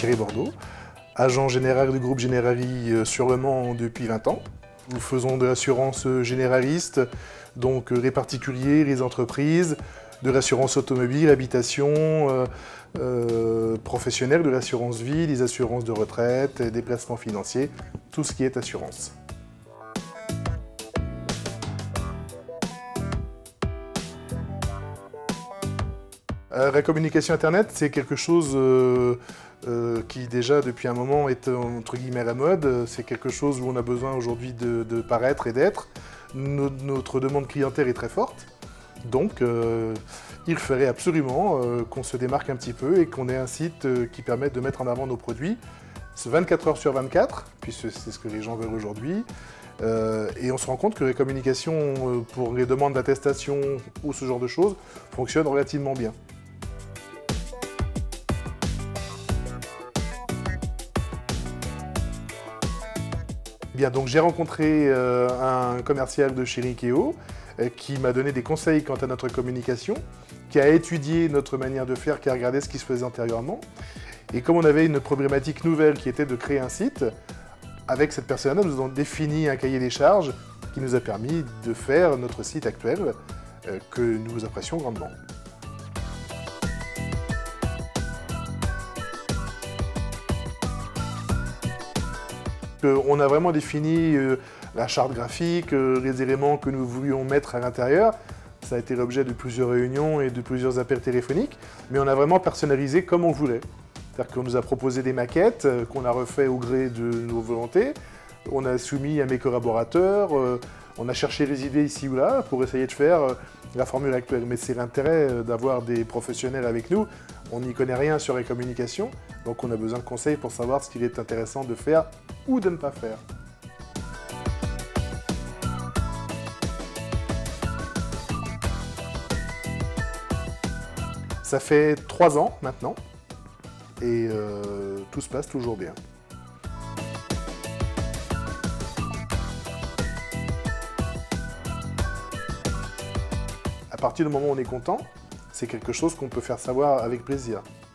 Thierry Bordeaux, agent général du groupe Generali sur Le Mans depuis 20 ans. Nous faisons de l'assurance généraliste, donc les particuliers, les entreprises, de l'assurance automobile, habitation, professionnelle, de l'assurance vie, des assurances de retraite, des placements financiers, tout ce qui est assurance. La communication Internet, c'est quelque chose qui déjà depuis un moment est entre guillemets à la mode. C'est quelque chose où on a besoin aujourd'hui de paraître et d'être. Notre demande clientèle est très forte. Donc il ferait absolument qu'on se démarque un petit peu et qu'on ait un site qui permette de mettre en avant nos produits 24 heures sur 24, puisque c'est ce que les gens veulent aujourd'hui. Et on se rend compte que les communications pour les demandes d'attestation ou ce genre de choses fonctionnent relativement bien. Bien, donc j'ai rencontré un commercial de chez Likeo qui m'a donné des conseils quant à notre communication, qui a étudié notre manière de faire, qui a regardé ce qui se faisait antérieurement. Et comme on avait une problématique nouvelle qui était de créer un site, avec cette personne-là, nous avons défini un cahier des charges qui nous a permis de faire notre site actuel que nous apprécions grandement. On a vraiment défini la charte graphique, les éléments que nous voulions mettre à l'intérieur. Ça a été l'objet de plusieurs réunions et de plusieurs appels téléphoniques, mais on a vraiment personnalisé comme on voulait. C'est-à-dire qu'on nous a proposé des maquettes qu'on a refait au gré de nos volontés. On a soumis à mes collaborateurs, on a cherché les idées ici ou là pour essayer de faire la formule actuelle. Mais c'est l'intérêt d'avoir des professionnels avec nous. On n'y connaît rien sur les communications, donc on a besoin de conseils pour savoir ce qu'il est intéressant de faire ou de ne pas faire. Ça fait 3 ans maintenant et tout se passe toujours bien. À partir du moment où on est content, c'est quelque chose qu'on peut faire savoir avec plaisir.